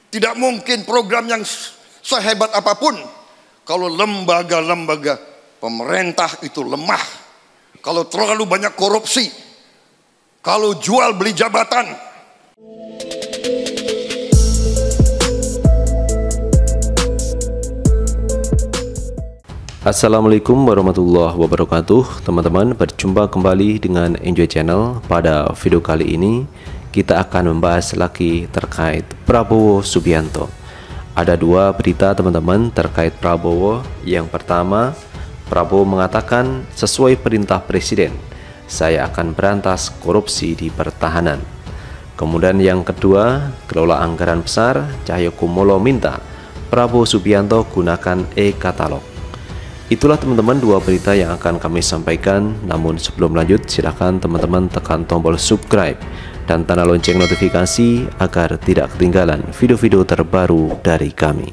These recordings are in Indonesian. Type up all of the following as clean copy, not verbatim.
Tidak mungkin program yang sehebat apapun kalau lembaga-lembaga pemerintah itu lemah, kalau terlalu banyak korupsi, kalau jual beli jabatan. Assalamualaikum warahmatullahi wabarakatuh. Teman-teman, berjumpa kembali dengan Enjoy Channel. Pada video kali ini kita akan membahas lagi terkait Prabowo Subianto. Ada dua berita teman-teman terkait Prabowo. Yang pertama, Prabowo mengatakan sesuai perintah Presiden, saya akan berantas korupsi di pertahanan. Kemudian yang kedua, kelola anggaran besar, Cahyokumolo minta Prabowo Subianto gunakan e-katalog. Itulah teman-teman dua berita yang akan kami sampaikan. Namun sebelum lanjut, silahkan teman-teman tekan tombol subscribe dan tanda lonceng notifikasi agar tidak ketinggalan video-video terbaru dari kami.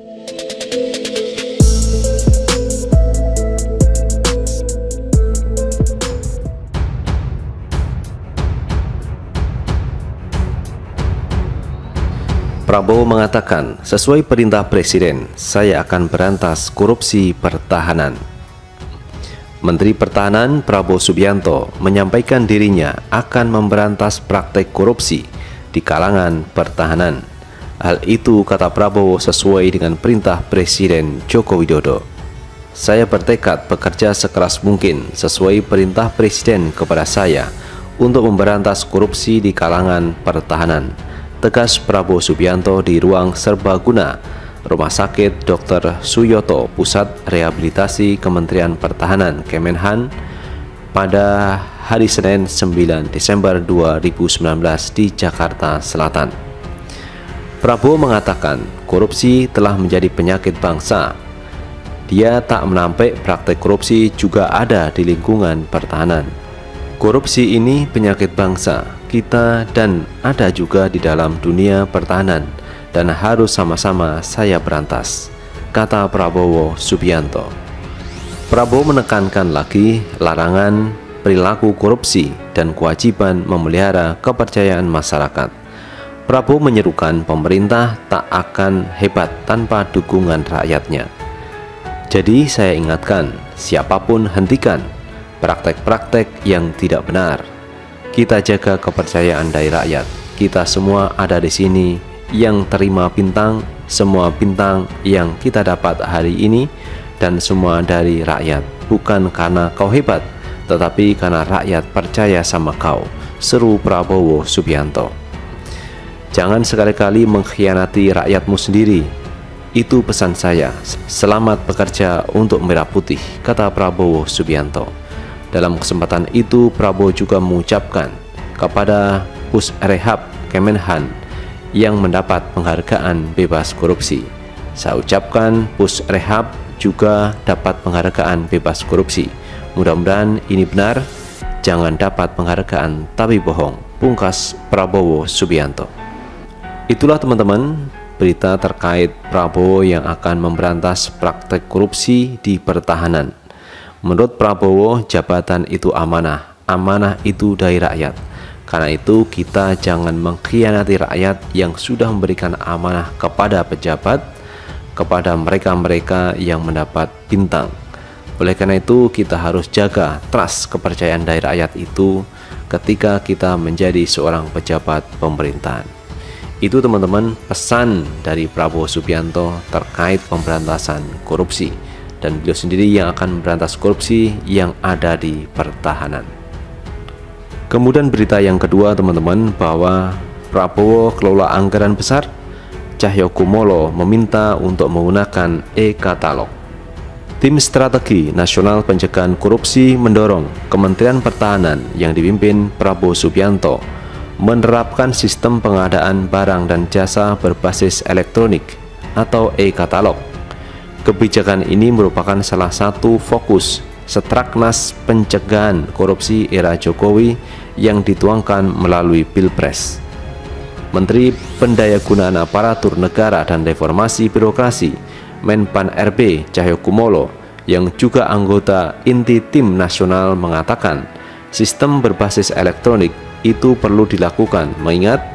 Prabowo mengatakan, sesuai perintah Presiden, saya akan berantas korupsi pertahanan. Menteri Pertahanan Prabowo Subianto menyampaikan dirinya akan memberantas praktek korupsi di kalangan pertahanan. Hal itu, kata Prabowo, sesuai dengan perintah Presiden Joko Widodo. Saya bertekad bekerja sekeras mungkin sesuai perintah Presiden kepada saya untuk memberantas korupsi di kalangan pertahanan, tegas Prabowo Subianto di ruang serbaguna Rumah Sakit Dr. Suyoto Pusat Rehabilitasi Kementerian Pertahanan Kemenhan pada hari Senin 9 Desember 2019 di Jakarta Selatan. Prabowo mengatakan korupsi telah menjadi penyakit bangsa. Dia tak menampik praktek korupsi juga ada di lingkungan pertahanan. Korupsi ini penyakit bangsa kita dan ada juga di dalam dunia pertahanan dan harus sama-sama saya berantas, kata Prabowo Subianto. Prabowo menekankan lagi larangan perilaku korupsi dan kewajiban memelihara kepercayaan masyarakat. Prabowo menyerukan pemerintah tak akan hebat tanpa dukungan rakyatnya. Jadi saya ingatkan, siapapun hentikan praktek-praktek yang tidak benar. Kita jaga kepercayaan dari rakyat. Kita semua ada di sini yang terima bintang, semua bintang yang kita dapat hari ini dan semua dari rakyat. Bukan karena kau hebat, tetapi karena rakyat percaya sama kau, seru Prabowo Subianto. Jangan sekali-kali mengkhianati rakyatmu sendiri. Itu pesan saya. Selamat bekerja untuk Merah Putih, kata Prabowo Subianto. Dalam kesempatan itu, Prabowo juga mengucapkan kepada Pusrehab Kemenhan yang mendapat penghargaan bebas korupsi. Saya ucapkan Pusrehab juga dapat penghargaan bebas korupsi. Mudah-mudahan ini benar, jangan dapat penghargaan tapi bohong, pungkas Prabowo Subianto. Itulah teman-teman berita terkait Prabowo yang akan memberantas praktek korupsi di pertahanan. Menurut Prabowo, jabatan itu amanah, amanah itu dari rakyat. Karena itu kita jangan mengkhianati rakyat yang sudah memberikan amanah kepada pejabat, kepada mereka-mereka yang mendapat bintang. Oleh karena itu kita harus jaga trust kepercayaan dari rakyat itu ketika kita menjadi seorang pejabat pemerintahan. Itu teman-teman pesan dari Prabowo Subianto terkait pemberantasan korupsi. Dan beliau sendiri yang akan memberantas korupsi yang ada di pertahanan. Kemudian berita yang kedua teman-teman, bahwa Prabowo kelola anggaran besar, Cahyokumolo meminta untuk menggunakan e-katalog. Tim Strategi Nasional Pencegahan Korupsi mendorong Kementerian Pertahanan yang dipimpin Prabowo Subianto menerapkan sistem pengadaan barang dan jasa berbasis elektronik atau e-katalog. Kebijakan ini merupakan salah satu fokus Stratnas Pencegahan Korupsi era Jokowi yang dituangkan melalui Pilpres. Menteri Pendayagunaan Aparatur Negara dan Reformasi Birokrasi Menpan RB Cahyokumolo yang juga anggota inti tim nasional mengatakan sistem berbasis elektronik itu perlu dilakukan mengingat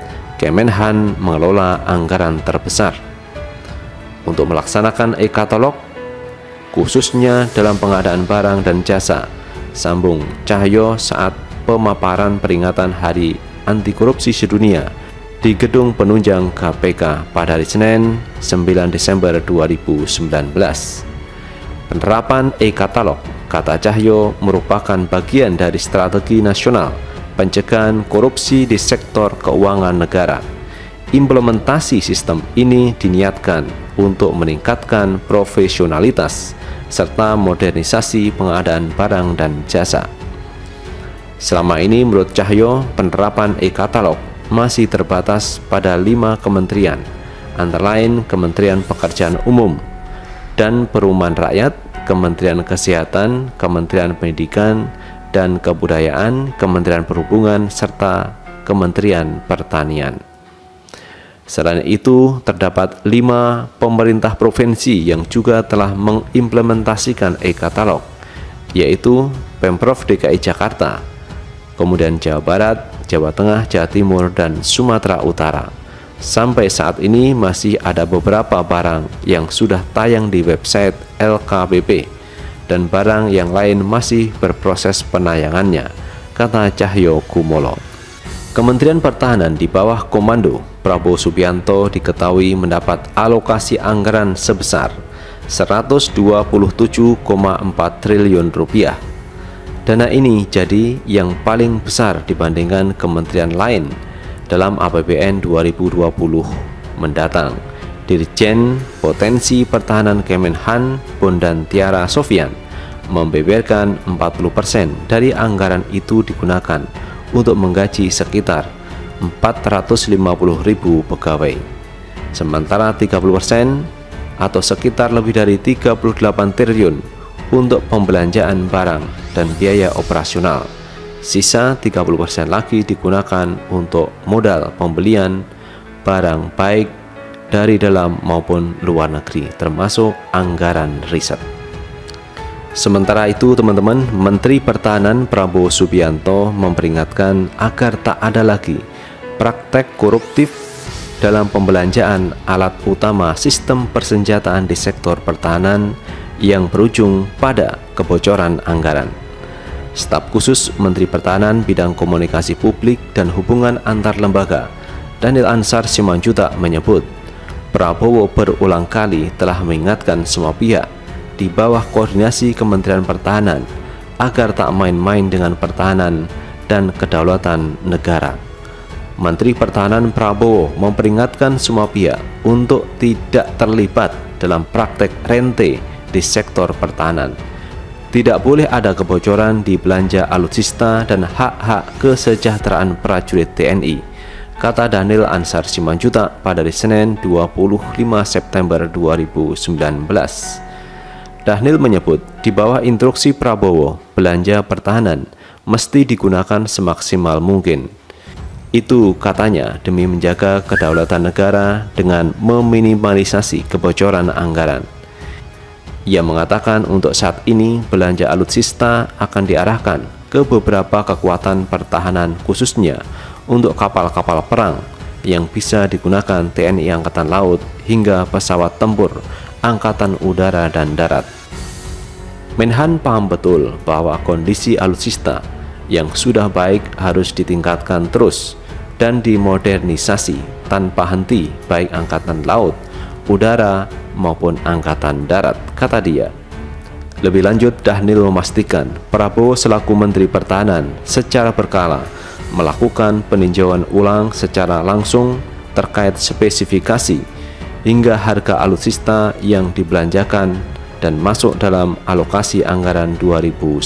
Kemenhan mengelola anggaran terbesar. Untuk melaksanakan e-katalog, khususnya dalam pengadaan barang dan jasa, sambung Cahyo saat pemaparan peringatan Hari Anti Korupsi Sedunia di Gedung Penunjang KPK pada hari Senin 9 Desember 2019. Penerapan e-katalog, kata Cahyo, merupakan bagian dari strategi nasional pencegahan korupsi di sektor keuangan negara. Implementasi sistem ini diniatkan untuk meningkatkan profesionalitas serta modernisasi pengadaan barang dan jasa. Selama ini menurut Cahyo, penerapan e-katalog masih terbatas pada 5 kementerian, antara lain Kementerian Pekerjaan Umum dan Perumahan Rakyat, Kementerian Kesehatan, Kementerian Pendidikan dan Kebudayaan, Kementerian Perhubungan, serta Kementerian Pertanian. Selain itu, terdapat 5 pemerintah provinsi yang juga telah mengimplementasikan e-katalog, yaitu Pemprov DKI Jakarta, kemudian Jawa Barat, Jawa Tengah, Jawa Timur, dan Sumatera Utara. Sampai saat ini masih ada beberapa barang yang sudah tayang di website LKPP dan barang yang lain masih berproses penayangannya, kata Cahyo Kumolo. Kementerian Pertahanan di bawah komando Prabowo Subianto diketahui mendapat alokasi anggaran sebesar 127,4 triliun rupiah. Dana ini jadi yang paling besar dibandingkan kementerian lain dalam APBN 2020 mendatang. Dirjen Potensi Pertahanan Kemenhan, Bondan Tiara Sofian, membeberkan 40% dari anggaran itu digunakan untuk menggaji sekitar 450.000 pegawai. Sementara 30% atau sekitar lebih dari 38 triliun untuk pembelanjaan barang dan biaya operasional. Sisa 30% lagi digunakan untuk modal pembelian barang baik dari dalam maupun luar negeri, termasuk anggaran riset. Sementara itu teman-teman, Menteri Pertahanan Prabowo Subianto memperingatkan agar tak ada lagi praktek koruptif dalam pembelanjaan alat utama sistem persenjataan di sektor pertahanan yang berujung pada kebocoran anggaran. Staf khusus Menteri Pertahanan bidang komunikasi publik dan hubungan antar lembaga, Daniel Ansar Simanjuntak, menyebut Prabowo berulang kali telah mengingatkan semua pihak di bawah koordinasi Kementerian Pertahanan agar tak main-main dengan pertahanan dan kedaulatan negara. Menteri Pertahanan Prabowo memperingatkan semua pihak untuk tidak terlibat dalam praktek rente di sektor pertahanan. Tidak boleh ada kebocoran di belanja alutsista dan hak-hak kesejahteraan prajurit TNI, kata Daniel Ansar Simanjuntak pada hari Senin 25 September 2019. Dhanil menyebut di bawah instruksi Prabowo, belanja pertahanan mesti digunakan semaksimal mungkin. Itu katanya demi menjaga kedaulatan negara dengan meminimalisasi kebocoran anggaran. Ia mengatakan untuk saat ini belanja alutsista akan diarahkan ke beberapa kekuatan pertahanan, khususnya untuk kapal-kapal perang yang bisa digunakan TNI Angkatan Laut hingga pesawat tempur Angkatan Udara dan Darat. Menhan paham betul bahwa kondisi alutsista yang sudah baik harus ditingkatkan terus dan dimodernisasi tanpa henti, baik Angkatan Laut, Udara maupun Angkatan Darat, kata dia. Lebih lanjut, Dhanil memastikan Prabowo selaku Menteri Pertahanan secara berkala melakukan peninjauan ulang secara langsung terkait spesifikasi hingga harga alutsista yang dibelanjakan dan masuk dalam alokasi anggaran 2019.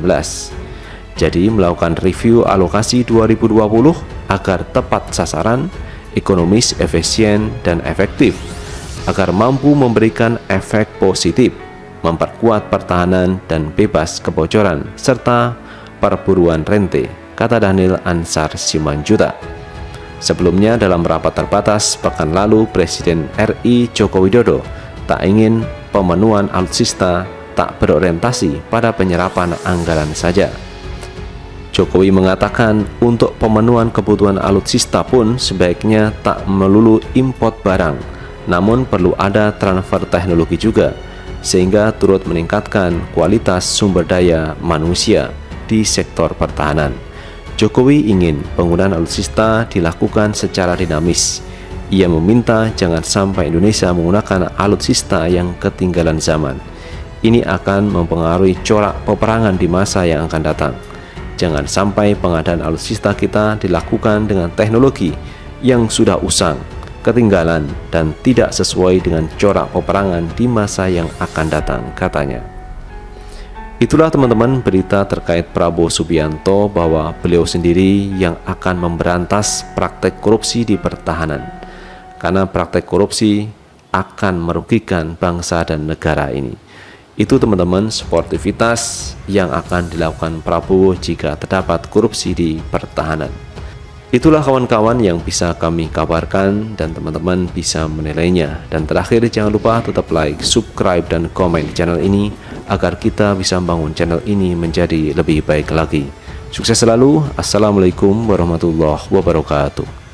Jadi melakukan review alokasi 2020 agar tepat sasaran, ekonomis, efisien, dan efektif, agar mampu memberikan efek positif, memperkuat pertahanan dan bebas kebocoran, serta perburuan rente, kata Daniel Ansar Simanjuntak. Sebelumnya dalam rapat terbatas pekan lalu, Presiden RI Joko Widodo tak ingin pemenuhan alutsista tak berorientasi pada penyerapan anggaran saja. Jokowi mengatakan untuk pemenuhan kebutuhan alutsista pun sebaiknya tak melulu import barang, namun perlu ada transfer teknologi juga, sehingga turut meningkatkan kualitas sumber daya manusia di sektor pertahanan. Jokowi ingin penggunaan alutsista dilakukan secara dinamis. Ia meminta jangan sampai Indonesia menggunakan alutsista yang ketinggalan zaman. Ini akan mempengaruhi corak peperangan di masa yang akan datang. Jangan sampai pengadaan alutsista kita dilakukan dengan teknologi yang sudah usang, ketinggalan, dan tidak sesuai dengan corak peperangan di masa yang akan datang, katanya. Itulah teman-teman berita terkait Prabowo Subianto bahwa beliau sendiri yang akan memberantas praktek korupsi di pertahanan. Karena praktek korupsi akan merugikan bangsa dan negara ini. Itu teman-teman sportivitas yang akan dilakukan Prabowo jika terdapat korupsi di pertahanan. Itulah kawan-kawan yang bisa kami kabarkan dan teman-teman bisa menilainya. Dan terakhir jangan lupa tetap like, subscribe, dan komen di channel ini agar kita bisa membangun channel ini menjadi lebih baik lagi. Sukses selalu. Assalamualaikum warahmatullahi wabarakatuh.